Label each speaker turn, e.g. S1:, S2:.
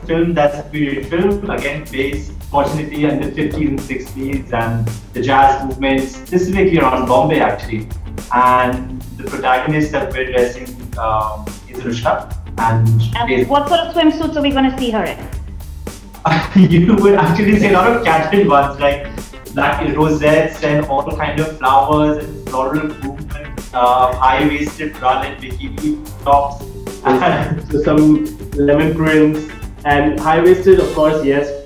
S1: film that's a period film, again based fortunately in the 50s and 60s and the jazz movement, specifically around Bombay actually. And the protagonist that we're dressing is Anushka.
S2: And what sort of swimsuits are we going to see her in?
S1: You would actually see a lot of catching ones like black rosettes and all kind of flowers and floral movement, high-waisted run and bikini tops.
S3: So some lemon prints and high-waisted, of course, yes.